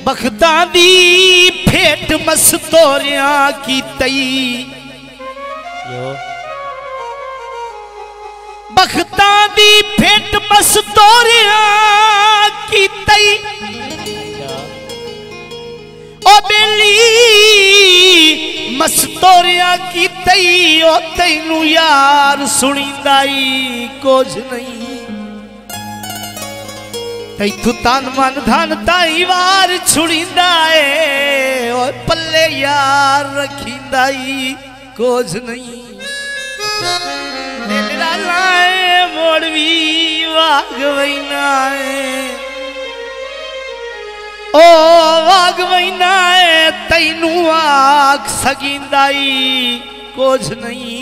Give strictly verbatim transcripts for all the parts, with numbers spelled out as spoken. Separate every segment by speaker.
Speaker 1: बखता दी भेट मस्तोरिया की तई बखता दी भेट मस्तोरिया की तई ओ बेली मस्तोरिया की तई ओ तैनू यार सुनींदाई कुछ नहीं तई तू तन मन धन ताई वार छुड़ींदा है और पल्ले यार रखींदाई कुछ नहीं दिल लाए मोड़वी वागवैना है ओ वागवैना है तैनू आख सकींदाई कुछ नहीं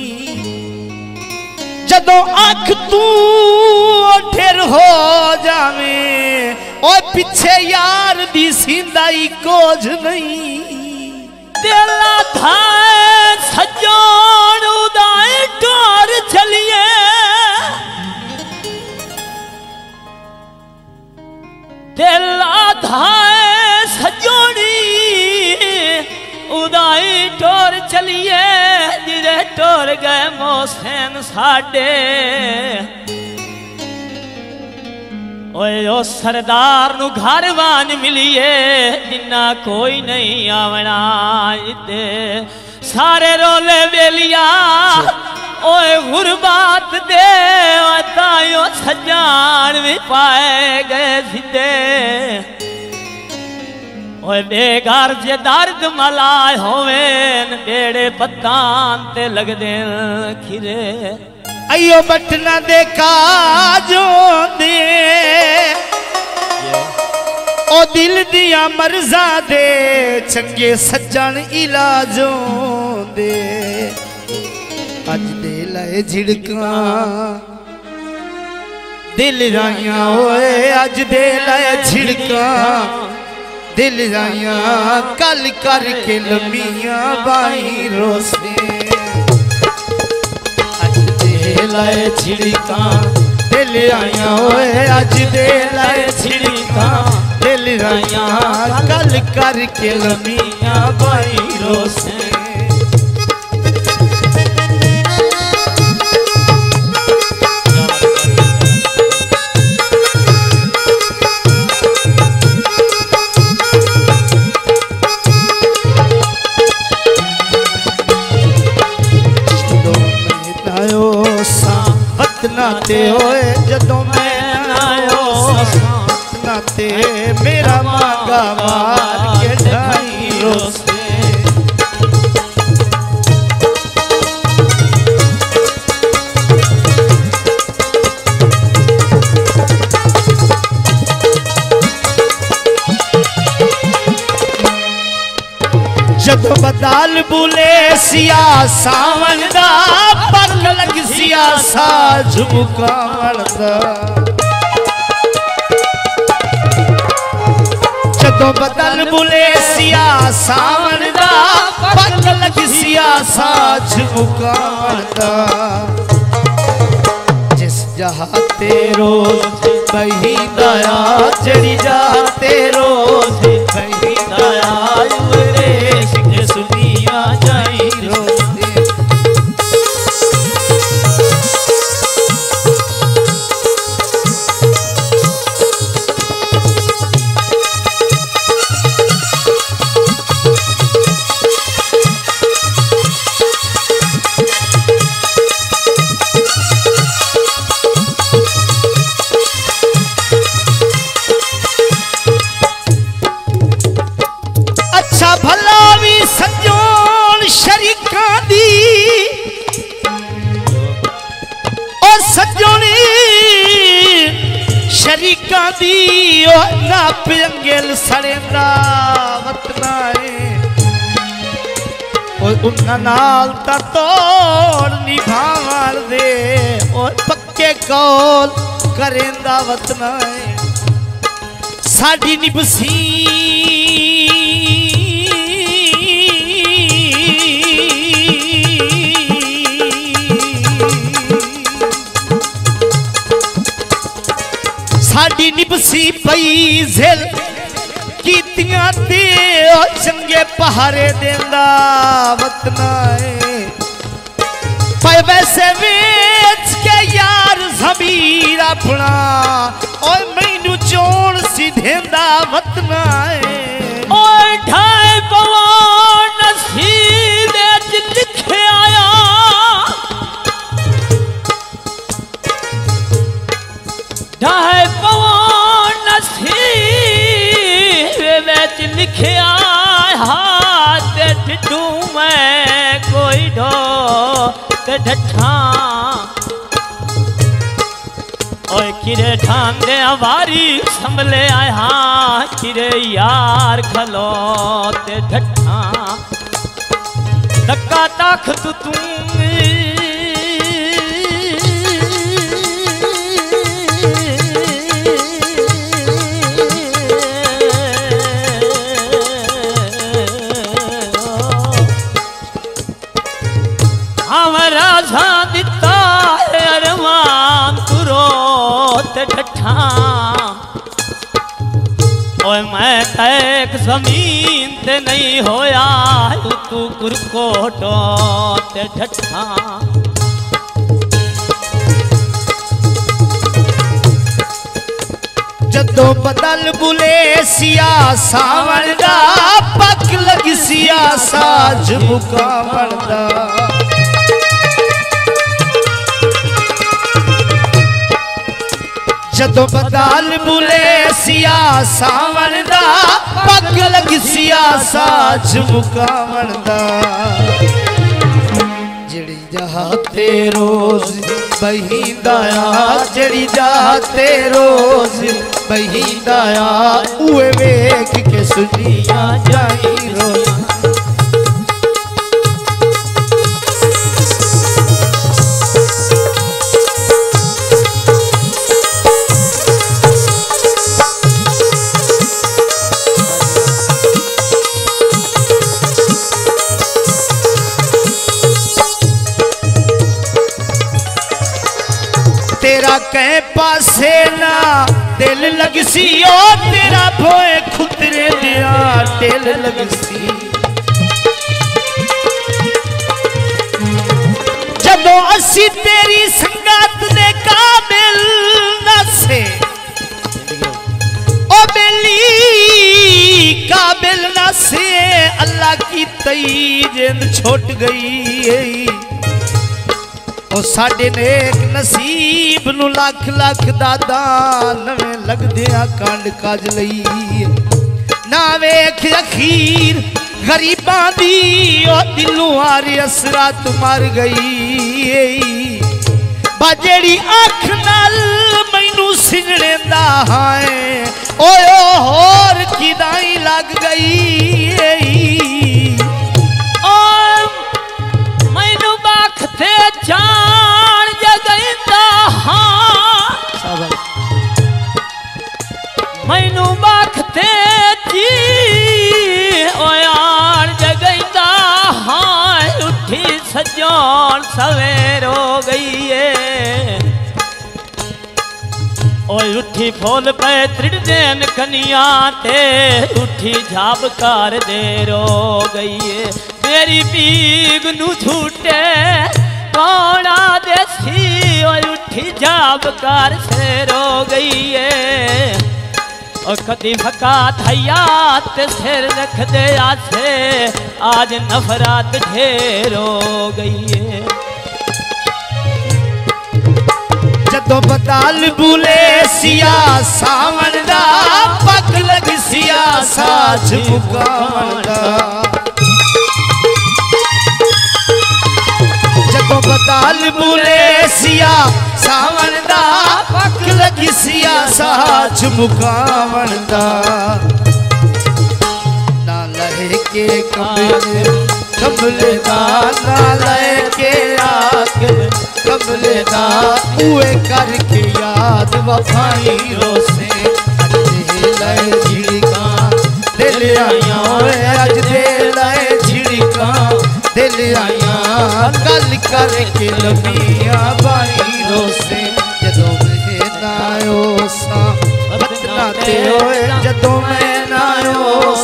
Speaker 1: जदों आख तू ठेर हो जावे और पीछे यार दी सींदाई कुछ नहीं
Speaker 2: दिला था सजोन उदाई टोर चलिए दिला था सजोनी उदाई टोर चलिए जिरे टोर गए मोहसिन साडे ओए ओ सरदार नु घर वान मिलिए जिन्ना कोई नहीं आवना इते सारे रोले बेलिया ओए गुरबात दे तायो सजान भी पाए गए सीधे ओए बेगार जे दर्द मलाए होवेन बेड़े पत्तान ते लगदे खिरे
Speaker 1: अयो बटना देखा जो दे ओ दिल दिया मर्जा दे चंगे सज्जन इलाजों दे अज दे लाए झिड़का दिल राइया होए अज दे लाए झिड़का दिल राइया कल करके लमिया बाई रोसे
Speaker 2: लाए छिड़का
Speaker 1: दिल आया होए अज दे लाए
Speaker 2: छिड़का
Speaker 1: दिल आया कल करके लमिया बाई रोसे नाते होए जदों मैं आयो नाते मेरा मांगा मार के ढाई रोसे जदों बदाल बुले सिया सावन दा पर लग सिया सा झुमकावण दा जदों बदल बुले सिया सावन दा पर लग सिया सा झुमकावण दा जिस जहाँ ते रोज बही दया जड़ी जा ते रोज बही दया सुनिया जाई रोते अच्छा भला भी सजोन शरीका दी और सजोनी शरीका दी और ना पिंगल सड़ेंदा वतना है और उन्ना नाल ता तोड़ निभावण दे और पक्के कौल करेंदा वतना है साडी निभसी साडी निभसी पई झिल की कीतियां ते चंगे पहारे देंदा वतना है पर वैसे वेच के यार ज़मीर अपना और मैनू चोण सी देंदा वतना है
Speaker 2: ओए ढाई पवान नसीब च लिखे आया ढाई पवान नसीब च लिखे आया ते ढिडू मैं कोई ढो ते ढठा ओए किरे ठांदे वारी संभले आया किरे यार खलो ते ढठा धक्का ताख तू तू हमारा सा दिता अरमान तुरो ते ढठा ओए मैं तैक जमीन ते नहीं होया तू गुरकोटो ते ढठा
Speaker 1: जदों बदल बुले सिया सावन दा पक लग सिया साज मुकावन दा जदों बदल बुले सिया सावन दा पक लग सिया साज मुकावन दा जड़ी जाते रोज बहिंदाया जड़ी जाते रोज बहिंदाया उए वेख के सुनिया जाई रोज तेरा कै पासे ना दिल लग सी ओ तेरा भोए खुतरे दिया दिल लग सी जदों असी तेरी संगत दे काबिल न से ओ बेली काबिल न से अल्लाह की तई जिंद छोट गई ओ साडे नेक नसीब नु लख लख दादा नवे लगदिया कंड काज लई ना वेख अखीर गरीबां दी ओ दिलों हारे असरात मर गई बा जेड़ी अख नाल मैनू सिजड़ेंदा हाए ओए होर किदाई लग गई जान जगैंदा हाँ मैनू बाखते जी ओ यार जगैंदा हाँ उठी सजोन सवेर हो गई है ओ उठी फूल पे त्रिड़ देन कनिया ते उठी झाबकार देर हो गई है मेरी पीग नू झूठे कौड़ा देसी और उठी जाबकार से रो गई है और कदी फका थयात सिर रख दे आसे आज नफरत ढेर हो गई है जदों बदल बुले सिया सावन दा पक लग सिया साज मुकावन दा जदों बदल बुले सिया सावन दा पक लगी सिया साज मुकावन दा ना लहे के कमले कमले दा ना लहे के आके कमले दा उए करके याद वफाई रोसे अज दे लए झिड़का दिल आया अज दे लए झिड़का दिल आया गल करके लबिया बाई रोसे जदों मैं ना आयो सा बतना ते होए जदों मैं ना आयो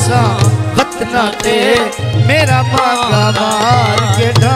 Speaker 3: रत्ना ते मेरा मांगा मार के ढा